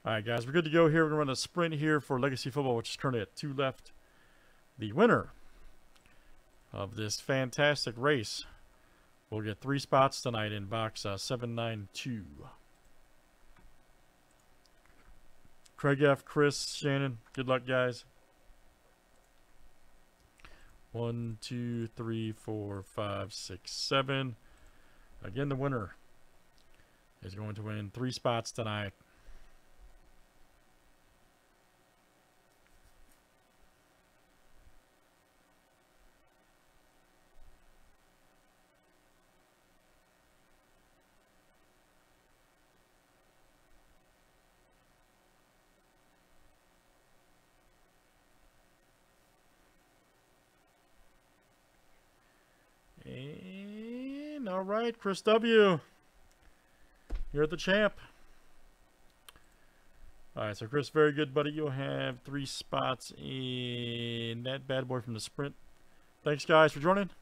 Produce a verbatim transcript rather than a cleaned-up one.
All right, guys, we're good to go here. We're going to run a sprint here for Legacy Football, which is currently at two left. The winner of this fantastic race will get three spots tonight in box uh, seven nine two. Craig F., Chris, Shannon, good luck, guys. One, two, three, four, five, six, seven. Again, the winner is going to win three spots tonight. And all right, Chris W., you're the champ. All right, so Chris, very good, buddy. You'll have three spots in that bad boy from the sprint. Thanks, guys, for joining.